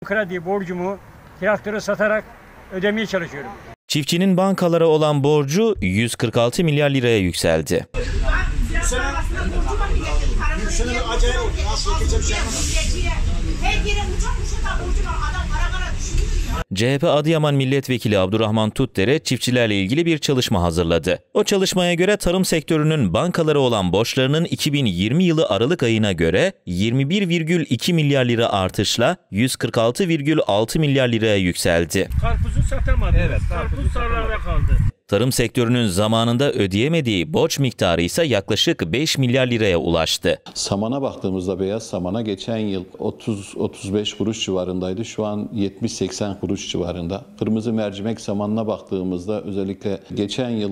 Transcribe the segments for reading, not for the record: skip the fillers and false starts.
Kredi borcumu traktörü satarak ödemeye çalışıyorum. Çiftçinin bankalara olan borcu 146 milyar liraya yükseldi. CHP Adıyaman Milletvekili Abdurrahman Tutdere çiftçilerle ilgili bir çalışma hazırladı. O çalışmaya göre tarım sektörünün bankalara olan borçlarının 2020 yılı Aralık ayına göre 21,2 milyar lira artışla 146,6 milyar liraya yükseldi. Karpuzu satamadım. Evet, karpuz tarlada kaldı. Tarım sektörünün zamanında ödeyemediği borç miktarı ise yaklaşık 5 milyar liraya ulaştı. Samana baktığımızda beyaz samana geçen yıl 30-35 kuruş civarındaydı. Şu an 70-80 kuruş civarında. Kırmızı mercimek samanına baktığımızda özellikle geçen yıl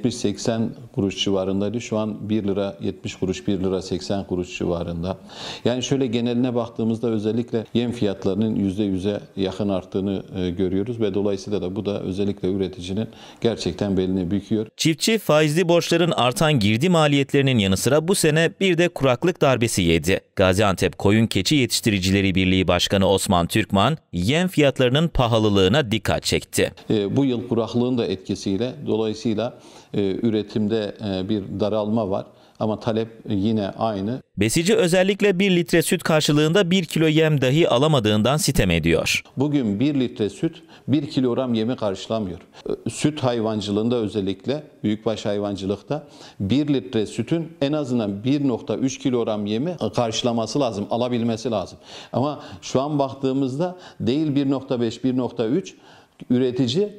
70-80 kuruş civarındaydı. Şu an 1 lira 70 kuruş, 1 lira 80 kuruş civarında. Yani şöyle geneline baktığımızda özellikle yem fiyatlarının %100'e yakın arttığını görüyoruz ve dolayısıyla da bu da özellikle üreticinin gerçekten belini büküyor. Çiftçi faizli borçların artan girdi maliyetlerinin yanı sıra bu sene bir de kuraklık darbesi yedi. Gaziantep Koyun Keçi Yetiştiricileri Birliği Başkanı Osman Türkman, yem fiyatlarının pahalılığına dikkat çekti. Bu yıl kuraklığın da etkisiyle dolayısıyla üretimde bir daralma var. Ama talep yine aynı. Besici özellikle 1 litre süt karşılığında 1 kilo yem dahi alamadığından sitem ediyor. Bugün 1 litre süt 1 kilogram yemi karşılamıyor. Süt hayvancılığında özellikle büyükbaş hayvancılıkta 1 litre sütün en azından 1,3 kilogram yemi karşılaması lazım, alabilmesi lazım. Ama şu an baktığımızda değil 1,5, 1,3 üretici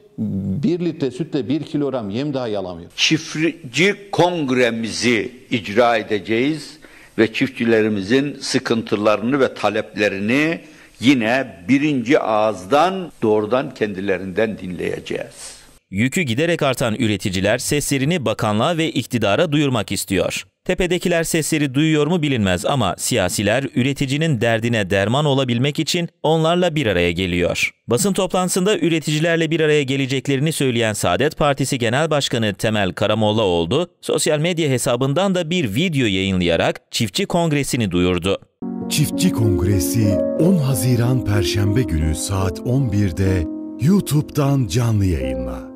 1 litre sütle 1 kilogram yem dahi alamıyor. Çiftçi kongremizi icra edeceğiz ve çiftçilerimizin sıkıntılarını ve taleplerini yine birinci ağızdan doğrudan kendilerinden dinleyeceğiz. Yükü giderek artan üreticiler seslerini bakanlığa ve iktidara duyurmak istiyor. Tepedekiler sesleri duyuyor mu bilinmez ama siyasiler üreticinin derdine derman olabilmek için onlarla bir araya geliyor. Basın toplantısında üreticilerle bir araya geleceklerini söyleyen Saadet Partisi Genel Başkanı Temel Karamollaoğlu, sosyal medya hesabından da bir video yayınlayarak Çiftçi Kongresi'ni duyurdu. Çiftçi Kongresi 10 Haziran Perşembe günü saat 11'de YouTube'dan canlı yayınla.